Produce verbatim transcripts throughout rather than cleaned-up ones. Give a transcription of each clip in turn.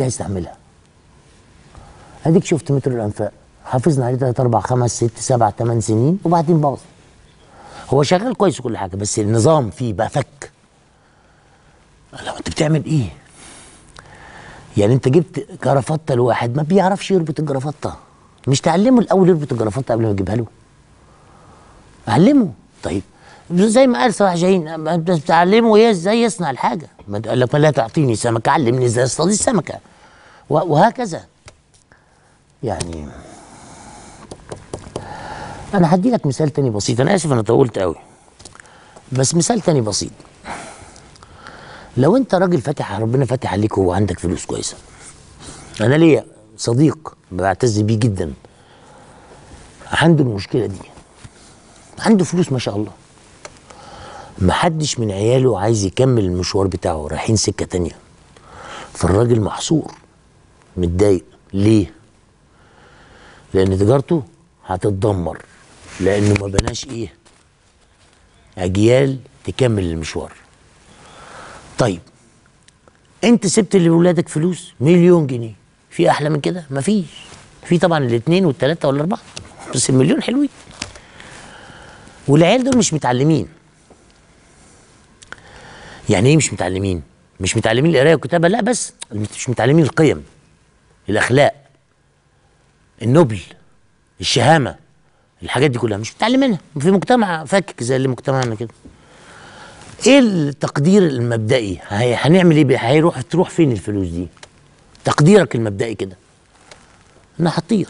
هيستحملها؟ اديك شفت مترو الانفاق حافظنا عليه تلات اربع خمس ست سبع ثمان سنين وبعدين باظ. هو شغال كويس وكل حاجه بس النظام فيه بقى فك. لو انت بتعمل ايه؟ يعني انت جبت جرافطه لواحد ما بيعرفش يربط الجرافطه، مش تعلمه الاول يربط الجرافطه قبل ما تجيبها له؟ علمه. طيب زي ما قال صلاح جاهين بتعلمه ايه ازاي يصنع الحاجه، ما قال لك ما لا تعطيني سمكه علمني ازاي اصطاد السمكه، وهكذا. يعني انا هدي لك مثال تاني بسيط، انا اسف انا طولت قوي بس مثال تاني بسيط. لو انت راجل فاتح ربنا فاتح عليك وعندك فلوس كويسه، انا ليا صديق بعتز بيه جدا عنده المشكله دي، عنده فلوس ما شاء الله، محدش من عياله عايز يكمل المشوار بتاعه، رايحين سكه تانيه، فالراجل محصور متضايق. ليه؟ لان تجارته هتتدمر، لانه ما بناش ايه؟ اجيال تكمل المشوار. طيب انت سبت لاولادك فلوس مليون جنيه، في احلى من كده؟ مفيش. في طبعا الاثنين والثلاثه والاربعه بس المليون حلوين. والعيال دول مش متعلمين. يعني ايه مش متعلمين؟ مش متعلمين القرايه والكتابه، لا، بس مش متعلمين القيم، الاخلاق، النبل، الشهامه، الحاجات دي كلها مش متعلمينها في مجتمع فاكك زي اللي مجتمعنا كده. ايه التقدير المبدئي؟ هنعمل ايه؟ هيروح تروح فين الفلوس دي؟ تقديرك المبدئي كده انا هطير.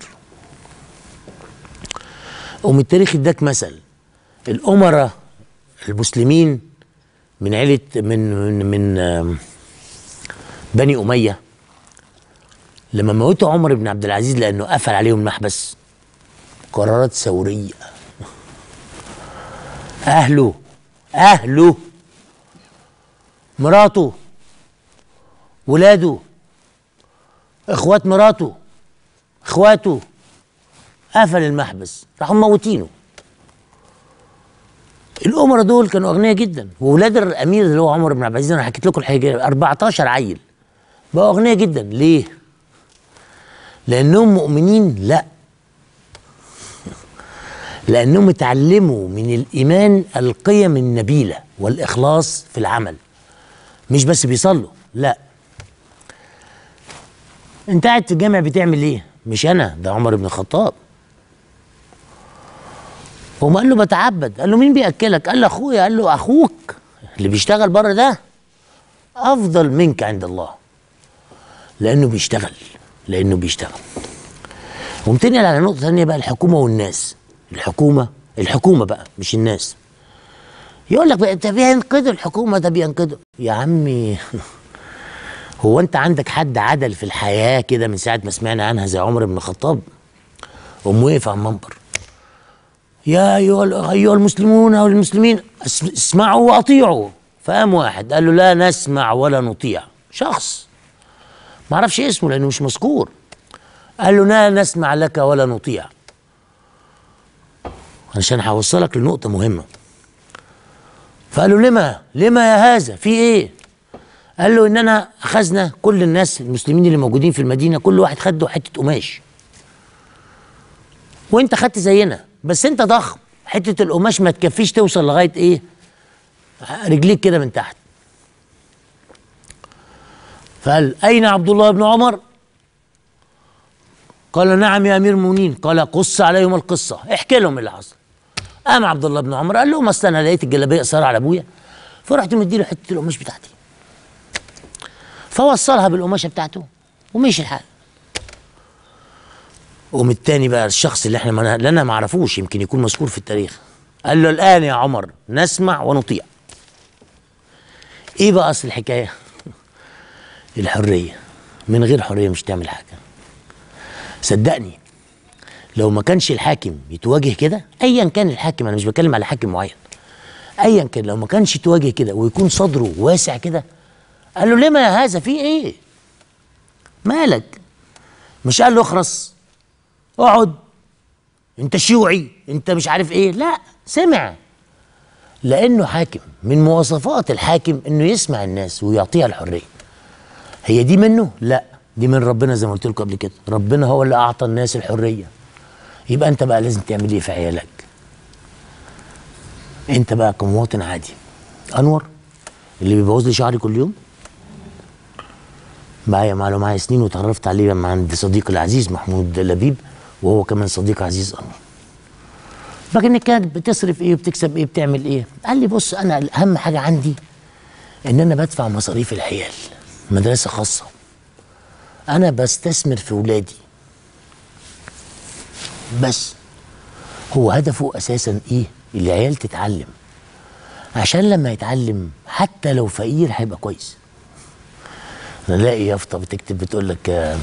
ومن التاريخ اداك مثل الامراء المسلمين من عيله من من, من بني اميه لما موتوا عمر بن عبد العزيز لانه قفل عليهم محبس، قرارات ثوريه. اهله اهله مراته ولاده اخوات مراته اخواته قفل المحبس، راحوا موتينه. الامراء دول كانوا اغنياء جدا، واولاد الامير اللي هو عمر بن عبد العزيز انا حكيت لكم الحكايه اربعتاشر عيل بقوا اغنياء جدا. ليه؟ لانهم مؤمنين؟ لا، لانهم اتعلموا من الايمان القيم النبيله والاخلاص في العمل، مش بس بيصلوا. لا، انت قاعد في الجامع بتعمل ايه؟ مش انا، ده عمر بن الخطاب. وما قال له بتعبد، قال له مين بياكلك؟ قال له اخويا. قال له اخوك اللي بيشتغل بره ده افضل منك عند الله، لانه بيشتغل لانه بيشتغل. ومتنقل على نقطه ثانيه بقى، الحكومه والناس. الحكومه الحكومه بقى مش الناس. يقول لك ده بينقذوا الحكومه، ده بينقذوا. يا عمي هو انت عندك حد عدل في الحياه كده من ساعه ما سمعنا عنها زي عمر بن الخطاب؟ قام وقف على المنبر، يا ايها ايها المسلمون او المسلمين اسمعوا واطيعوا. فقام واحد قال له لا نسمع ولا نطيع، شخص ما اعرفش اسمه لانه مش مذكور، قال له لا نسمع لك ولا نطيع. عشان هوصلك لنقطه مهمه. فقال له لما لما يا هذا في ايه؟ قال له اننا اخذنا كل الناس المسلمين اللي موجودين في المدينه كل واحد خد له حته قماش، وانت خدت زينا بس انت ضخم، حته القماش ما تكفيش توصل لغايه ايه؟ رجليك كده من تحت. فقال اين عبد الله بن عمر؟ قال نعم يا امير المؤمنين. قال قص عليهم القصه، احكي لهم اللي حصل. قام عبد الله بن عمر قال لهم اصل انا لقيت الجلابيه قصيره على ابويا فرحت مديله حته القماش بتاعتي، فوصلها بالقماشه بتاعته ومشي الحال. قوم التاني بقى الشخص اللي احنا ما اللي انا ما اعرفوش يمكن يكون مذكور في التاريخ، قال له الان يا عمر نسمع ونطيع. ايه بقى اصل الحكايه؟ الحريه. من غير حريه مش تعمل حاجه. صدقني لو ما كانش الحاكم يتواجه كده، ايا كان الحاكم، انا مش بتكلم على حاكم معين، ايا كان لو ما كانش يتواجه كده ويكون صدره واسع كده، قال له لما يا هذا في ايه؟ مالك؟ مش قال له اخرس اقعد انت شيوعي انت مش عارف ايه، لا، سمع. لانه حاكم، من مواصفات الحاكم انه يسمع الناس ويعطيها الحريه. هي دي منه؟ لا، دي من ربنا زي ما قلت لكم قبل كده، ربنا هو اللي اعطى الناس الحريه. يبقى انت بقى لازم تعمل ايه في عيالك؟ انت بقى كمواطن عادي، انور اللي بيبوظ لي شعري كل يوم معايا معاه معايا سنين، وتعرفت عليه مع عند صديقي العزيز محمود لبيب، وهو كمان صديق عزيز انور. فكانت كانت بتصرف ايه وبتكسب ايه بتعمل ايه؟ قال لي بص انا اهم حاجه عندي ان انا بدفع مصاريف العيال، مدرسه خاصه، انا بستثمر في ولادي بس. هو هدفه اساسا ايه؟ العيال تتعلم، عشان لما يتعلم حتى لو فقير هيبقى كويس. انا الاقي يافطه بتكتب بتقول لك آه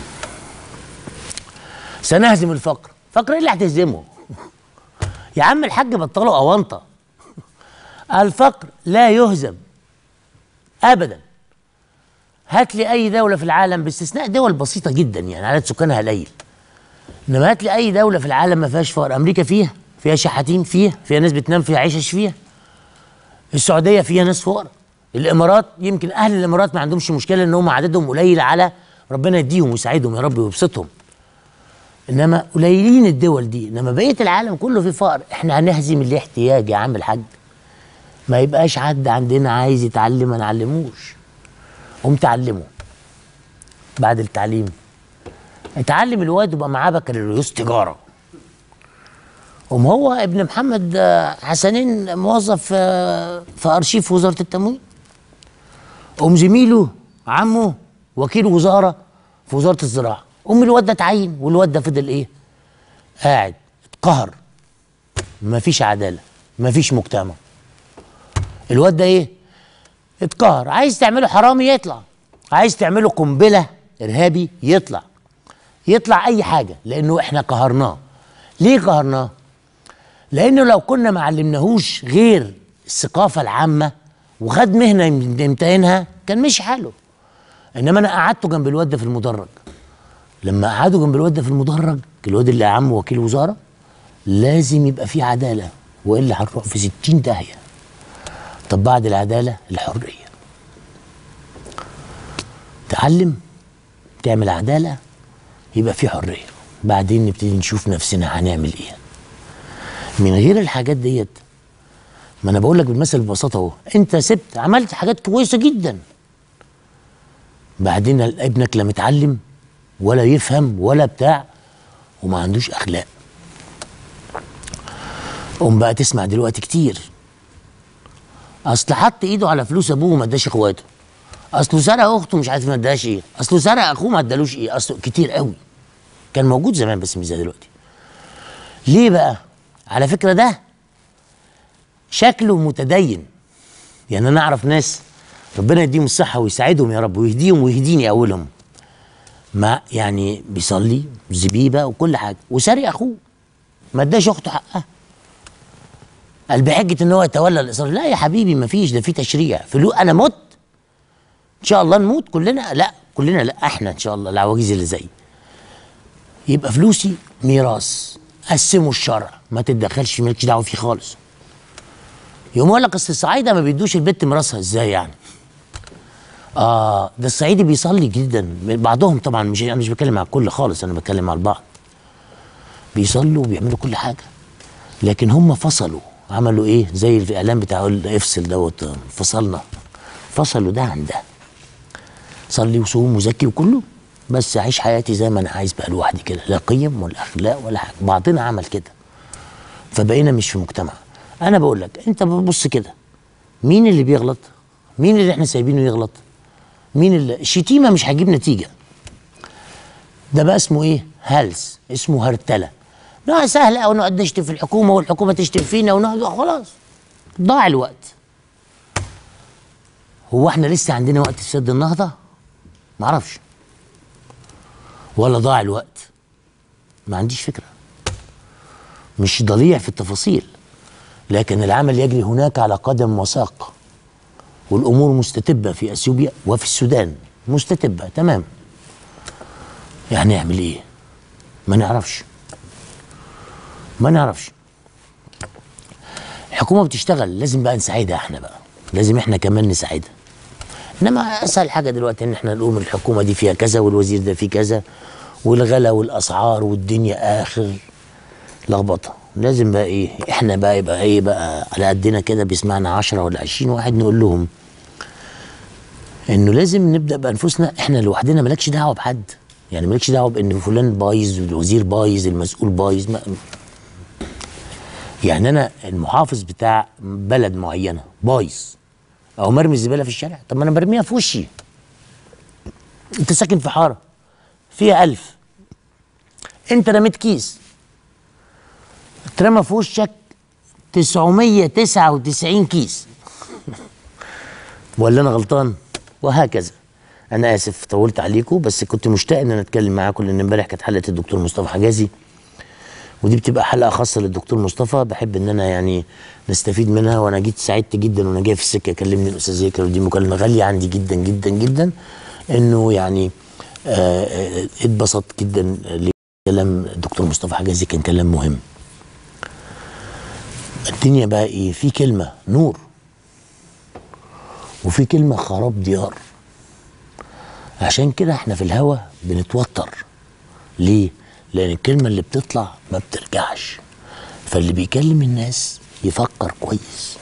سنهزم الفقر. فقر ايه اللي هتهزمه؟ يا عم الحاج بطلوا اونطه. الفقر لا يهزم ابدا. هات لي اي دوله في العالم باستثناء دول بسيطه جدا يعني عدد سكانها قليل، انما هات لي اي دوله في العالم ما فيهاش فقر. امريكا فيها فيها شحاتين، فيها فيها ناس بتنام فيها عيشش فيها. السعوديه فيها ناس فقراء. الامارات يمكن اهل الامارات ما عندهمش مشكله ان هم عددهم قليل، على ربنا يديهم ويساعدهم يا رب ويبسطهم، انما قليلين الدول دي. انما بقيه العالم كله فيه فقر. احنا هنهزم الاحتياج يا عم الحاج. ما يبقاش حد عندنا عايز يتعلم ما نعلموش، قوم تعلمه. بعد التعليم اتعلم الواد وبقى معاه بكالوريوس تجاره، قوم هو ابن محمد حسنين موظف في ارشيف وزاره التموين، قوم زميله عمه وكيل وزاره في وزاره الزراعه، قوم الواد ده اتعين والواد ده فضل ايه؟ قاعد اتقهر. مفيش عداله، مفيش مجتمع. الواد ده ايه؟ اتقهر. عايز تعمله حرامي يطلع، عايز تعمله قنبله ارهابي يطلع، يطلع اي حاجه، لانه احنا قهرناه. ليه قهرناه؟ لانه لو كنا ما علمناهوش غير الثقافه العامه وخد مهنه يمتهنها كان مشي حاله. انما انا قعدته جنب الواد ده في المدرج. لما قعدوا جنب الواد ده في المدرج، الواد اللي عمه وكيل وزاره، لازم يبقى فيه عداله والا هنروح في ستين داهيه. طب بعد العداله الحريه. تعلم، تعمل عداله، يبقى في حريه. بعدين نبتدي نشوف نفسنا هنعمل ايه. من غير الحاجات ديت، ما انا بقول لك بالمثل ببساطه اهو، انت سبت عملت حاجات كويسه جدا، بعدين ابنك لا متعلم ولا يفهم ولا بتاع وما عندوش اخلاق. قوم بقى تسمع دلوقتي كتير، اصل حط ايده على فلوس ابوه وما اداش اخواته، اصله سرق اخته مش عارف ما اداش ايه، اصله سرق اخوه ما ادالوش ايه، اصله كتير قوي. كان موجود زمان بس مش زي دلوقتي. ليه بقى؟ على فكره ده شكله متدين. يعني انا اعرف ناس ربنا يديهم الصحه ويساعدهم يا رب ويهديهم ويهديني اولهم، ما يعني بيصلي زبيبه وكل حاجه وسارق اخوه ما اداش اخته حقها، قال بحجه ان هو يتولى الاصرار. لا يا حبيبي ما فيش، ده في تشريع. فلو انا مت ان شاء الله نموت كلنا، لا كلنا لا، احنا ان شاء الله العواجيز اللي زي، يبقى فلوسي ميراث قسموا الشرع، ما تتدخلش مالكش دعوه فيه خالص. يقوم يقول لك اصل الصعايده ما بيدوش البت ميراثها. ازاي يعني؟ اه ده الصعيدي بيصلي جدا، بعضهم طبعا، مش انا مش بتكلم على الكل خالص، انا بتكلم على البعض. بيصلوا وبيعملوا كل حاجه، لكن هم فصلوا. عملوا ايه؟ زي الاعلان بتاع افصل دوت، فصلنا، فصلوا ده عن ده. صلي وصوم وزكي وكله، بس اعيش حياتي زي ما انا عايز بقى لوحدي كده، لا قيم ولا اخلاق ولا حاجه. بعضنا عمل كده فبقينا مش في مجتمع. انا بقول لك انت بتبص كده، مين اللي بيغلط؟ مين اللي احنا سايبينه يغلط؟ مين اللي الشتيمه مش هتجيب نتيجه. ده بقى اسمه ايه؟ هلس، اسمه هرتله. نوع سهل قوي نقعد نشتم في الحكومه والحكومه تشتم فينا ونقعد خلاص، ضاع الوقت. هو احنا لسه عندنا وقت في سد النهضه؟ معرفش. ولا ضاع الوقت؟ ما عنديش فكره. مش ضليع في التفاصيل، لكن العمل يجري هناك على قدم وساق، والامور مستتبه في اثيوبيا وفي السودان، مستتبه تمام. يعني نعمل ايه؟ ما نعرفش، ما نعرفش. الحكومه بتشتغل، لازم بقى نساعدها احنا بقى، لازم احنا كمان نساعدها. انما اسهل حاجه دلوقتي ان احنا نقول الحكومه دي فيها كذا والوزير ده فيه كذا والغلا والاسعار والدنيا اخر لخبطه. لازم بقى ايه احنا بقى يبقى ايه بقى على قدنا كده بيسمعنا عشرة ولا عشرين واحد نقول لهم انه لازم نبدا بانفسنا احنا لوحدنا. مالكش دعوه بحد، يعني مالكش دعوه بان فلان بايظ الوزير بايظ المسؤول بايظ. يعني انا المحافظ بتاع بلد معينه بايظ او مرمي الزباله في الشارع، طب ما انا برميها في وشي. انت ساكن في حاره فيها ألف، انت رميت كيس اترمى في وشك تسعمية وتسعة وتسعين كيس ولا انا غلطان؟ وهكذا. انا اسف طولت عليكم، بس كنت مشتاق ان انا اتكلم معاكم لان امبارح كانت حلقه الدكتور مصطفى حجازي، ودي بتبقى حلقه خاصه للدكتور مصطفى، بحب ان انا يعني نستفيد منها. وانا جيت سعدت جدا وانا جاي في السكه كلمني الاستاذ يكرم، ودي مكالمه غاليه عندي جدا جدا جدا، انه يعني آه اتبسطت جدا لكلام الدكتور مصطفى حجازي، كان كلام مهم. الدنيا بقى ايه؟ في كلمه نور وفي كلمه خراب ديار. عشان كده احنا في الهوا بنتوتر. ليه؟ لان الكلمه اللي بتطلع ما بترجعش، فاللي بيكلم الناس يفكر كويس،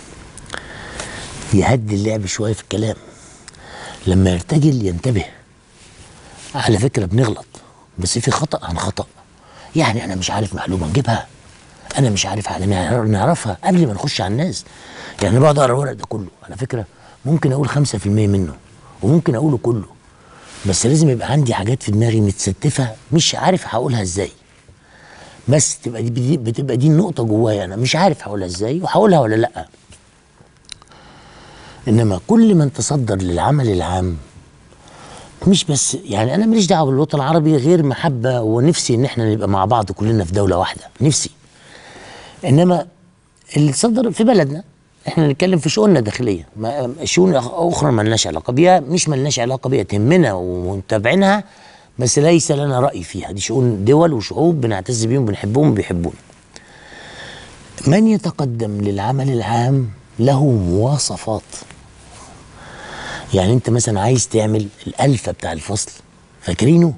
يهدي اللعب شويه في الكلام، لما يرتجل ينتبه. على فكره بنغلط، بس في خطا عن خطا. يعني انا مش عارف معلومه نجيبها، انا مش عارف حاجه نعرفها قبل ما نخش على الناس. يعني انا بقعد اقرا الورق ده كله، على فكره ممكن اقول خمسة في المية منه وممكن اقوله كله، بس لازم يبقى عندي حاجات في دماغي متستفه مش عارف هقولها ازاي، بس تبقى دي بتبقى دي النقطه جوايا، انا مش عارف هقولها ازاي وهقولها ولا لا. انما كل من تصدر للعمل العام، مش بس يعني انا ماليش دعوه بالوطن العربي غير محبه ونفسي ان احنا نبقى مع بعض كلنا في دوله واحده، نفسي. انما اللي تصدر في بلدنا احنا نتكلم في شؤوننا الداخليه، شؤون اخرى ما لناش علاقه بيها، مش ما لناش علاقه بيها، تهمنا ومتابعينها بس ليس لنا راي فيها. دي شؤون دول وشعوب بنعتز بيهم وبنحبهم وبيحبونا. من يتقدم للعمل العام له مواصفات. يعني انت مثلا عايز تعمل الالفه بتاع الفصل، فاكرينه؟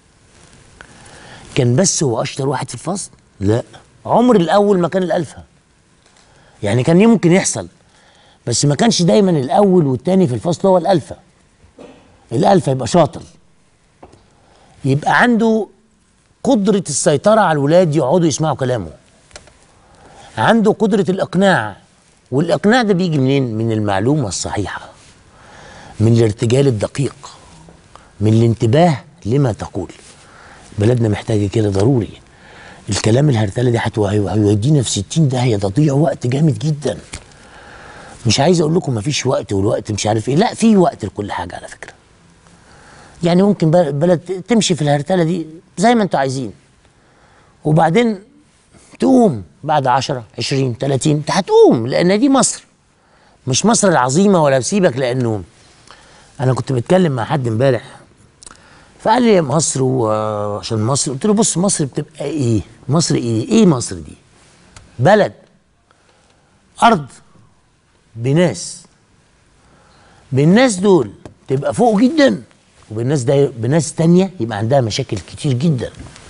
كان بس هو اشطر واحد في الفصل؟ لا، عمر الاول ما كان الالفه. يعني كان ممكن يحصل، بس ما كانش دايما الاول والتاني في الفصل هو الالفه. الالفه يبقى شاطر، يبقى عنده قدره السيطره على الولاد يقعدوا يسمعوا كلامه، عنده قدره الاقناع، والاقناع ده بيجي منين؟ من المعلومه الصحيحه، من الارتجال الدقيق، من الانتباه لما تقول. بلدنا محتاجه كده ضروري. الكلام الهرتله دي هيودينا في ستين داهيه، تضيع وقت جامد جدا. مش عايز اقول لكم مفيش وقت والوقت مش عارف ايه، لا في وقت لكل حاجه على فكره. يعني ممكن بلد تمشي في الهرتله دي زي ما انتوا عايزين، وبعدين تقوم بعد عشرة عشرين تلاتين، انت هتقوم، لان دي مصر، مش مصر العظيمه ولا بسيبك. لانه انا كنت بتكلم مع حد امبارح فقال لي مصر، وعشان مصر قلت له بص، مصر بتبقى ايه؟ مصر ايه؟ ايه مصر دي؟ بلد، ارض، بناس، بالناس دول تبقى فوق جدا، وبالناس ده بناس تانية يبقى عندها مشاكل كتير جدا.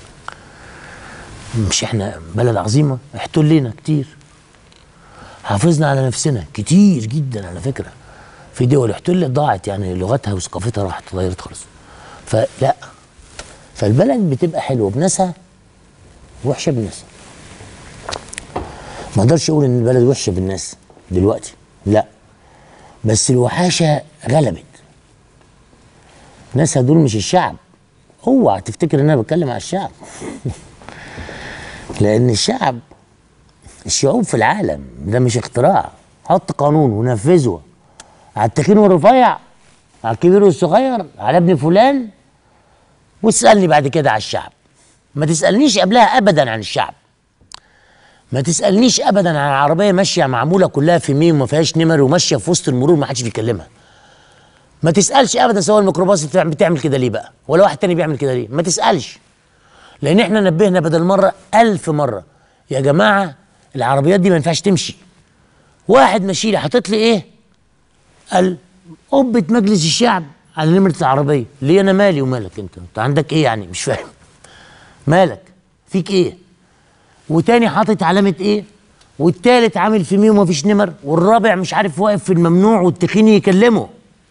مش احنا بلد عظيمه؟ احتلينا كتير، حافظنا على نفسنا كتير جدا على فكره. في دول احتلت ضاعت، يعني لغتها وثقافتها راحت اتغيرت خالص. فلا، فالبلد بتبقى حلوه بناسها وحشه بناسها. ما اقدرش اقول ان البلد وحشه بالناس دلوقتي، لا، بس الوحاشه غلبت. ناسها دول مش الشعب، اوعى تفتكر ان انا بتكلم على الشعب لان الشعب، الشعوب في العالم ده مش اختراع. حط قانون ونفذه على التخين والرفيع، على الكبير والصغير، على ابن فلان، واسألني بعد كده على الشعب. ما تسألنيش قبلها أبدا عن الشعب. ما تسألنيش أبدا عن عربية ماشية معمولة كلها في ميم وما فيهاش نمر وماشية في وسط المرور ما حدش بيكلمها. ما تسألش أبدا سواء الميكروباص بتعمل كده ليه بقى، ولا واحد تاني بيعمل كده ليه. ما تسألش، لأن احنا نبهنا بدل مرة ألف مرة يا جماعة العربيات دي ما ينفعش تمشي. واحد ماشي لي حاطط لي إيه؟ قال قبه مجلس الشعب على نمره العربيه. ليه انا مالي ومالك انت؟ انت عندك ايه يعني؟ مش فاهم. مالك؟ فيك ايه؟ وتاني حاطط علامه ايه؟ والتالت عامل في ميه ومفيش نمر، والرابع مش عارف واقف في الممنوع والتخين يكلمه.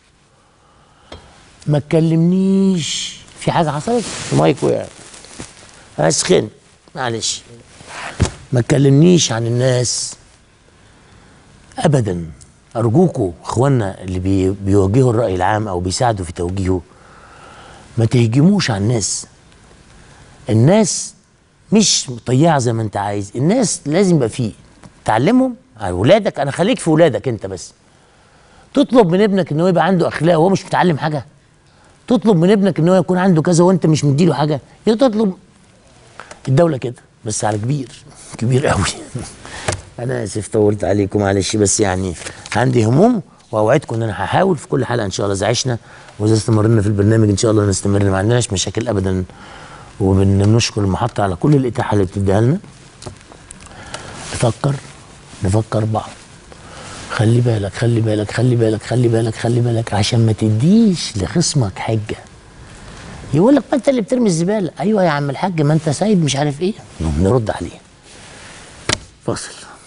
ما تكلمنيش في حاجه حصلت؟ المايك وقع. اسخن معلش. ما تكلمنيش عن الناس ابدا ارجوكوا اخواننا اللي بي بيوجهوا الراي العام او بيساعدوا في توجيهه. ما تهجموش على الناس. الناس مش مطيعه زي ما انت عايز، الناس لازم يبقى فيه تعلمهم على ولادك. انا خليك في ولادك انت بس. تطلب من ابنك ان هو يبقى عنده اخلاق وهو مش متعلم حاجه؟ تطلب من ابنك ان هو يكون عنده كذا وانت مش مديله حاجه؟ يا تطلب الدوله كده بس على كبير كبير قوي. انا اسف طولت عليكم معلش، بس يعني عندي هموم واوعدكم ان انا هحاول في كل حلقه ان شاء الله اذا عشنا واذا استمرنا في البرنامج ان شاء الله نستمر، ما عندناش مشاكل ابدا، وبنشكر المحطه على كل الاتاحه اللي بتديها لنا. نفكر نفكر بعض. خلي بالك خلي بالك خلي بالك خلي بالك خلي بالك عشان ما تديش لخصمك حجه. يقول لك ما انت اللي بترمي الزباله. ايوه يا عم الحاج، ما انت سايب مش عارف ايه. نرد عليه. فاصل.